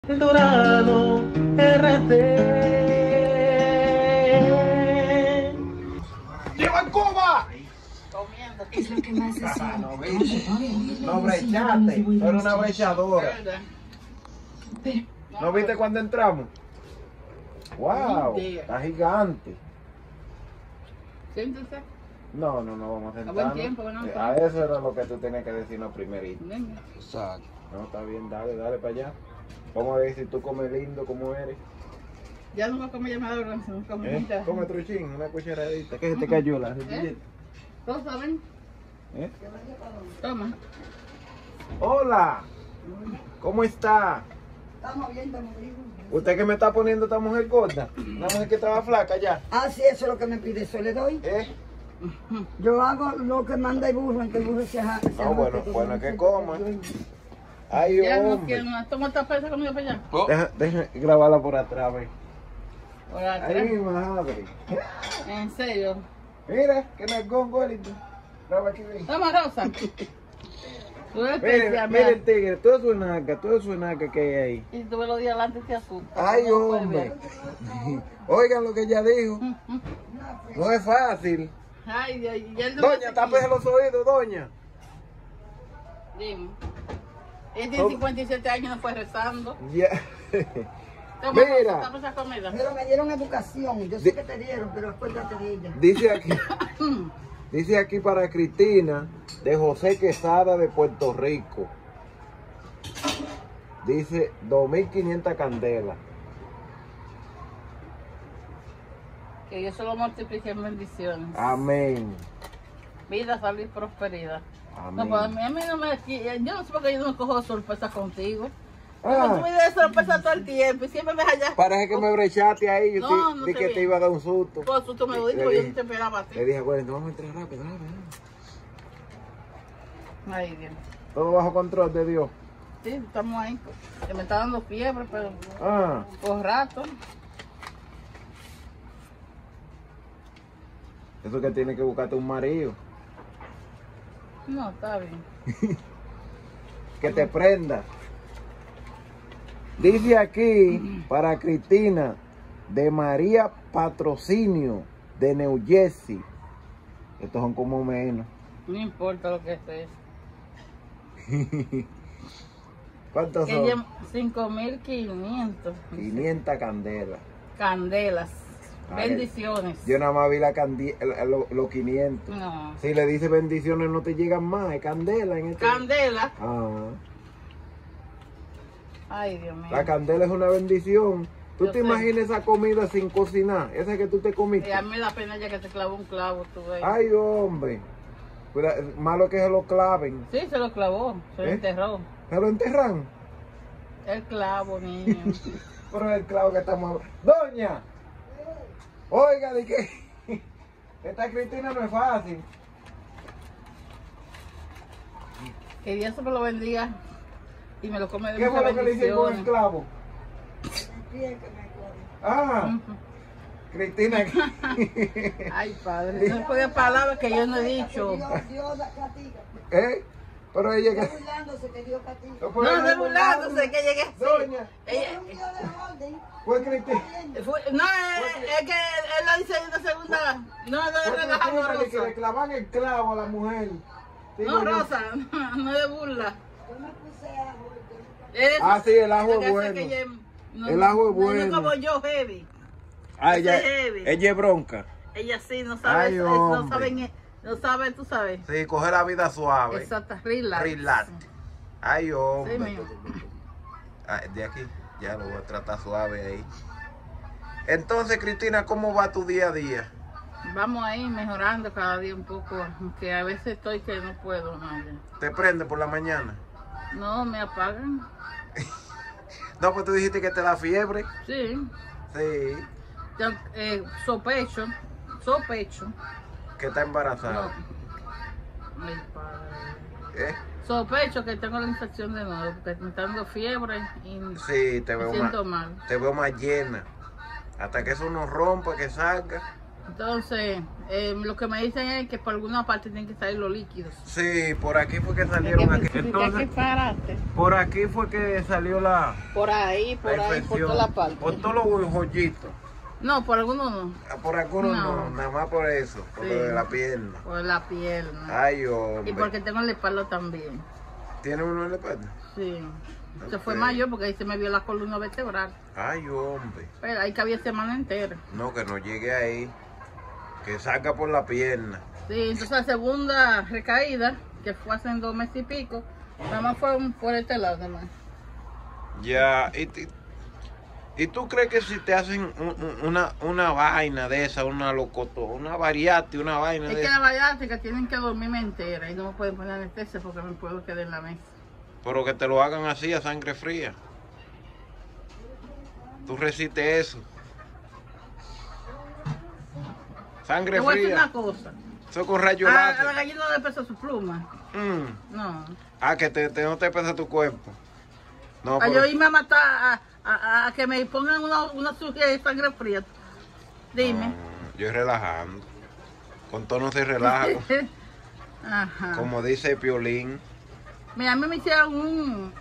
El Dorado RD. ¡Lleva en Cuba! Es lo que más deseo. No brechaste, tú eres una brechadora. Pero ¿No viste cuando entramos? ¡Wow! Está gigante. Siéntense. No, vamos a A buen sentarnos. tiempo, ¿no? A eso era lo que tú tenías que decirnos primerito. Venga. Exacto. No, está bien, dale para allá. Vamos a ver si tú comes lindo, como eres. Ya no va a comer llamada, no se come mucha. Come truchín, una cucharadita. ¿Qué se te cayó la servilleta? ¿Todos saben? ¿Eh? Toma. Hola, ¿cómo está? Estamos bien, estamos bien. ¿Usted que me está poniendo esta mujer gorda? Una mujer que estaba flaca ya. Ah, sí, eso es lo que me pide, eso le doy. Yo hago lo que manda el burro, en que el burro se haga. No, bueno, que coma. Ay, Ya no hombre. quiero más. Toma esta pesa comida para allá. Deja grabarla por atrás, ve. Por atrás. Ay, madre. En serio. Mira, que no es gongolito. Graba aquí, ve. Toma, Rosa. Tú eres Mira, especial, mira el mira. tigre, todo su naca que hay ahí. Y tuve los días delante de azúcar. Ay, No puedes hombre. ver. Oigan lo que ella dijo. No es fácil. Ay, Dios, y él no Doña, me tápese los oídos, doña. Dime. Él tiene 57 años y no fue rezando. Ya. Toma, Mira. Rosa, toma esa comida. Pero me dieron educación, yo sé que te dieron, pero acuérdate de ella. Dice aquí para Cristina, de José Quesada de Puerto Rico. Dice 2.500 candelas. Que Dios se lo multiplique en bendiciones. Amén. Vida, salud y prosperidad. Amén. No, pues a mí no me... Yo no sé por qué yo no cojo sorpresa contigo. Ah. Porque tú me das sorpresa todo el tiempo y siempre me hallas... Parece que me brechaste ahí. Yo No dije te que te vi. iba a dar un susto. Por susto me lo dijo, Le yo dije- no te esperaba a ti. Le dije, bueno, vamos a entrar rápido, rápido. Ay, Dios. Todo bajo control de Dios. Sí, estamos ahí. Que me está dando fiebre, pero Ah, por rato. eso que tiene que buscarte un marido. No, está bien. Que te prenda. Dice aquí para Cristina de María Patrocinio de New Jersey. Estos son como menos. No importa lo que sea. ¿Cuántos Que son? lleva 5.500 500 candelas. candelas. Ay, Bendiciones. Yo nada más vi los 500. No. Si le dice bendiciones no te llegan más, es candela en este. Candela. Ah, Ay, Dios mío. la candela es una bendición. ¿Tú Yo te sé. imaginas esa comida sin cocinar? Esa que tú te comiste. Y a mí me da pena ya que te clavó un clavo, tú ves. Ay, hombre. Malo que se lo claven. Sí, se lo clavó, se lo ¿Eh? enterró. ¿Se lo enterran? El clavo, niño. Pero es el clavo que estamos hablando. Doña, oiga, de que esta Cristina no es fácil. Que Dios se me lo bendiga y me lo come de ¿Qué fue muchas lo que le hicieron con el bendiciones. clavo? El pie que me acuerdo. Ah, Cristina. Ay, padre, no puede palabras que yo no he dicho. Dios castiga. ¿Eh? Pero ella Está que... burlándose que Dios castiga. No, estoy burlándose que llegué así. Doña, Ella, Un Dios de orden. fue Cristina. no, es que él lo dice en una segunda. No, no Fue es relajando, Cristina que le Rosa. clavan el clavo a la mujer. Digo No, yo. Rosa, no es burla. Yo me puse ajo. Ah, sí, el ajo Lo que es hace bueno. que ella no- El ajo es no, bueno. No como yo, heavy. Ah, Ese es heavy. ella es bronca. Ella sí no sabe, Ay, no hombre. sabe, no sabe, tú sabes. Sí, coge la vida suave. Exacto, relax. Relax. Ay, hombre. Sí, mijo. Ah, de aquí, ya lo voy a tratar suave ahí. Entonces, Cristina, ¿cómo va tu día a día? Vamos ahí mejorando cada día un poco, aunque a veces estoy que no puedo más. ¿Te prende por la mañana? No, me apagan. No, pues tú dijiste que te da fiebre. Sí. Sí, Ya, sospecho, que está no. embarazada. Ay, padre. ¿Eh? Sospecho que tengo la infección de nuevo, porque me está dando fiebre y Sí, te me veo siento más, mal. te veo más llena. Hasta que eso no rompa, que salga. Entonces, lo que me dicen es que por alguna parte tienen que salir los líquidos. Sí, por aquí fue que salieron aquí. Entonces, por aquí fue que salió la por ahí, por infección. toda la parte. Por todos los joyitos. No, por algunos no. Por algunos No. no, nada más por eso, por Sí. lo de la pierna. Por la pierna. Ay, hombre. Y porque tengo el espalda también. ¿Tiene uno en la espalda? Sí. Se Ok. fue mayor porque ahí se me vio la columna vertebral. Ay, hombre. Pero ahí cabía semana entera. No, que no llegue ahí. Que salga por la pierna. Sí, entonces la segunda recaída, que fue hace 2 meses y pico, nada más fue por este lado, nada más. Ya, ¿y tú crees que si te hacen una vaina de esa, una variante, una vaina Es de que esa, la bariátrica tienen que dormirme entera y no me pueden poner anestesia porque me puedo quedar en la mesa. pero que te lo hagan así a sangre fría? Tú resistes eso. Sangre Te voy a decir fría. una cosa. Eso con rayo A la láser. gallina no le pesa su pluma. No. Ah, que no te pesa tu cuerpo. No, A pero- yo irme a matar a que me pongan una cirugía de sangre fría. Dime. No, yo relajando. Con todo no se relaja. Ajá. Como dice Piolín. Mira, a mí me hicieron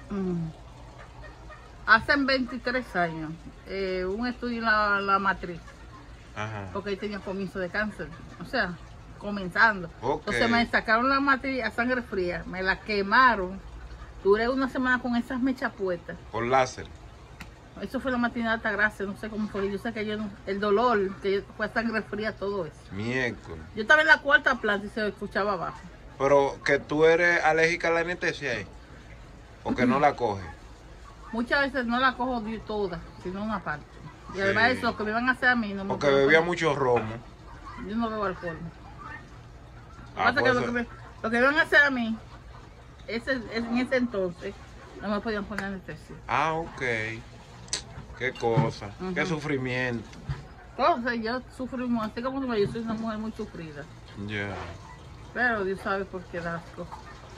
hace 23 años, un estudio en la matriz, Ajá. porque ahí tenía comienzo de cáncer, o sea, comenzando. Ok. Entonces me sacaron la matriz a sangre fría, me la quemaron, duré una semana con esas mechas puestas. Por láser. Eso fue la matriz de alta gracia, no sé cómo fue, yo sé que el dolor, que fue sangre fría, todo eso. Miércoles. Yo estaba en la 4ª planta y se escuchaba abajo. Pero que tú eres alérgica a la anestesia ahí. O que no la coges. Muchas veces no la cojo toda, sino una parte. Y Sí. además de eso, lo que me van a hacer a mí no me Porque pueden bebía poner. mucho romo. Yo no bebo alcohol. Ah, Pasa que pues lo que me van a hacer a mí, en ese entonces, no me podían poner anestesia. Ah, ok. Qué cosa. Qué Ujú. sufrimiento. Entonces yo sufrí mucho, así como tú, yo soy una mujer muy sufrida. Ya. Pero Dios sabe por qué da las cosas.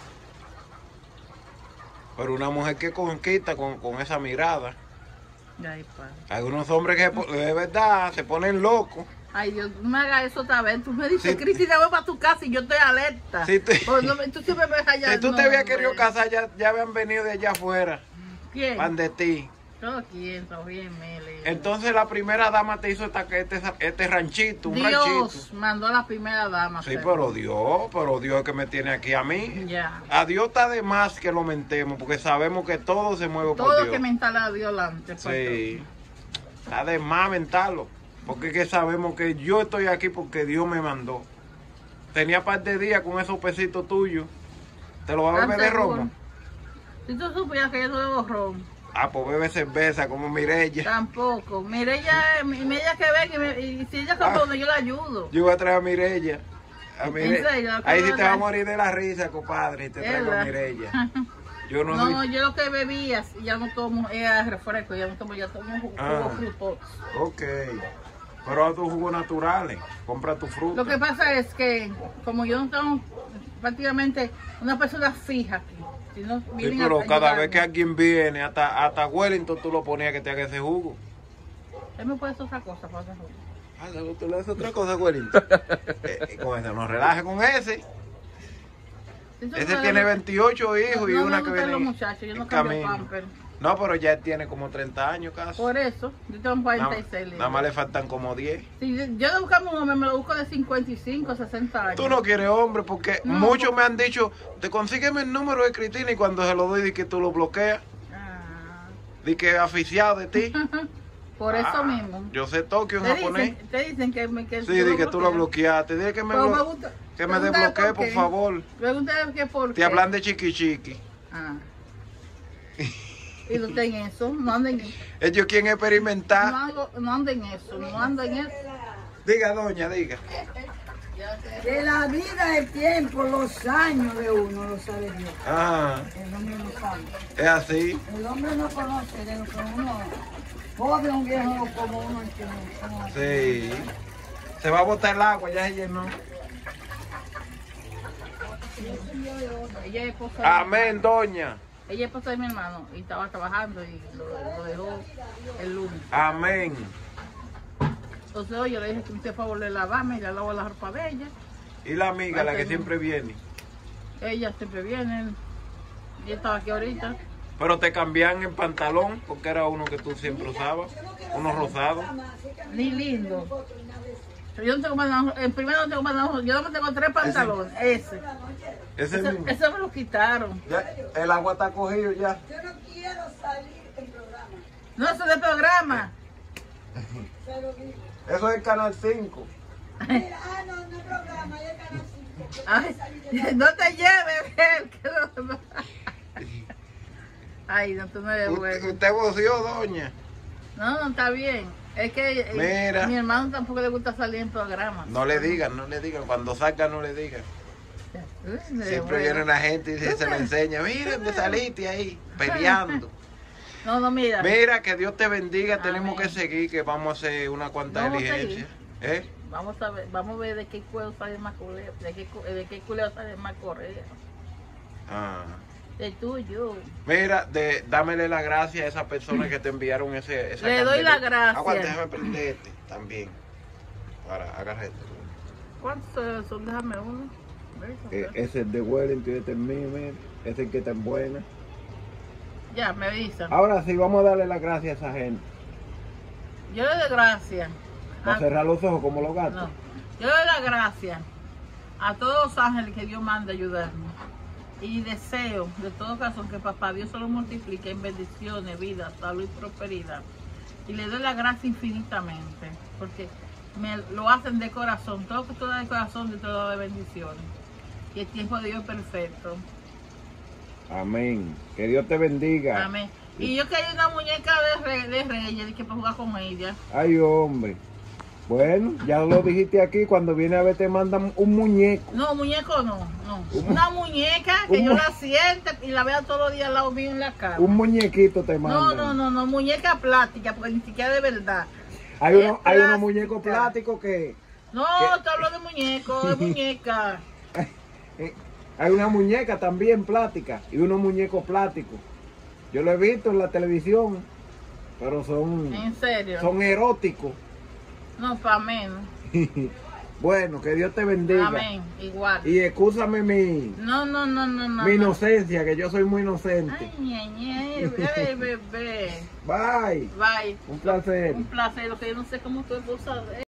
Pero una mujer que conquista con esa mirada. Y ahí, padre. Algunos hombres que de verdad se ponen locos. Ay, Dios, no me hagas eso otra vez. Tú me dices, Sí. Cristina, voy para tu casa y yo estoy alerta. Sí, tú- Pues no, tú siempre me dejas allá. Si tú no, te habías hombre. querido casar, ya habían venido de allá afuera. ¿Quién? Van de ti. Todo quien, todo bien, Mele. Entonces la primera dama te hizo este ranchito, un ranchito. Dios mandó a la primera dama. Sí, pero Dios es que me tiene aquí a mí. Ya. A Dios está de más que lo mentemos, porque sabemos que todo se mueve por Todo Dios. que mental a Dios delante. Sí, está de más mentarlo, porque es que sabemos que yo estoy aquí porque Dios me mandó. Tenía par de días con esos pesitos tuyos. ¿Te lo vas a beber de romo? Si tú supieras que yo no bebo ron, Ah, pues bebe cerveza como Mirella. tampoco. Mire ella que venga y si ella se pone, yo la ayudo. Yo voy a traer a Mirella. A ¿En serio? Ahí sí ¿Qué te va a vas a morir de la risa, compadre, y te traigo a ¿Verdad? Mirella. Yo no, No, doy... yo lo que bebía, ya no tomo refresco, ya tomo jugo Ah. frutos. Ok. Pero a tus jugos naturales. Compra tu fruta. Lo que pasa es que, como yo no tengo prácticamente una persona fija aquí, si no Sí, vienen pero a cada ayudarme. vez que alguien viene, hasta Wellington tú lo ponías que te haga ese jugo. Él me puede hacer otra cosa para hacer jugo. Ah, tú le haces otra cosa, Wellington. Con ese, no relaje con ese. Ese tiene 28 hijos y no una me que gustan viene los muchachos, yo no en cambio camino. pamper. No, pero ya tiene como 30 años casi. Por eso, yo tengo 46 Nada más le faltan como 10. Si yo de buscarme un hombre, me lo busco de 55, 60 años. Tú no quieres hombre porque No, muchos porque- me han dicho, te consígueme el número de Cristina y cuando se lo doy di que tú lo bloqueas, Ah, di que es aficiado de ti. por eso mismo. Yo sé Tokio en japonés. Te dicen que Sí, di que tú lo bloqueaste. Dile que me, Pero me gusta- que me pregúntale desbloquee, por qué. favor. Pregúntale que por Te qué. hablan de chiqui chiqui. Ah. Y no estén en eso, no anden en Ellos quieren experimentar. no anden en eso, no anden en eso. Diga, doña, diga. De la vida, el tiempo, los años de uno lo sabe Dios. Ah, El hombre no sabe. es así. El hombre no conoce de lo que uno, pobre un viejo como uno entiende. Sí. Se va a botar el agua, ya se llenó. Ella es esposa, Amén, doña. ella es esposa de mi hermano y estaba trabajando y lo dejó el lunes. Amén. Entonces hoy yo le dije que me hiciera favor de lavarme, ya lavo la ropa de ella. ¿Y la amiga, la que siempre viene? Ella siempre viene. Yo estaba aquí ahorita. Pero te cambian el pantalón, porque era uno que tú siempre usabas, uno rosado. Ni lindo. Yo no tengo más nada, el primero no tengo más nada, yo no tengo 3 pantalones, Ese mismo. Ese me lo quitaron. Ya, el agua está cogido ya. Yo no quiero salir en programa. No, eso es de programa. Se lo digo. Eso es el Canal 5. Mira, no es programa, es Canal 5. Ay, no te lleves, Miguel, que no. Ay, no, tú no eres bueno. ¿Usted voció, doña? No, no, está bien. Es que Mira. mi hermano tampoco le gusta salir en programas. No le digan. Cuando salga no le digan. Siempre viene la gente y se lo enseña. Miren, te saliste ahí, peleando. No, mira. Mira, que Dios te bendiga. Amén. Tenemos que seguir, que vamos a hacer una cuanta Vamos a diligencia. ¿Eh? Vamos a ver de qué cuero sale más correa, de qué culeo sale más correa. Ah. De tuyo. Mira, dámele la gracia a esa persona que te enviaron esa Le doy la gracia. Aguanta, déjame prenderte también. Para, agarra esto. ¿Cuántos son? Déjame uno. Ese es de Wellington, este es mío, mira. Ese es el que está en buena. Ya, me avisan. Ahora sí, vamos a darle la gracia a esa gente. Yo le doy gracias. ¿Va a cerrar los ojos como los gatos? No. Yo le doy la gracia a todos los ángeles que Dios manda ayudarme. Y deseo de todo corazón que papá Dios se lo multiplique en bendiciones, vida, salud y prosperidad. Y le doy la gracia infinitamente, porque me lo hacen de corazón. Todo lo que tú das de corazón, Dios te lo da de bendiciones. Y el tiempo de Dios es perfecto. Amén. Que Dios te bendiga. Amén. Y yo quería una muñeca de Reyes, que para jugar con ella. Ay, hombre. Bueno, ya lo dijiste aquí, cuando viene a ver te mandan un muñeco. No, muñeco no. Una muñeca que yo la siente y la vea todos los días al lado mío en la cama. Un muñequito te mandan. No, muñeca plástica, porque ni siquiera de verdad. Hay unos muñecos plásticos que... No, te hablo de muñeco, de muñeca. Hay una muñeca también plástica y unos muñecos plásticos. Yo lo he visto en la televisión, pero son... ¿En serio? Son eróticos. No, para menos. Bueno, que Dios te bendiga. Amén, igual. Y excúsame mi inocencia, que yo soy muy inocente. Ay, bebé. Bye. Bye. Un placer. Un placer, lo que yo no sé cómo tu esposa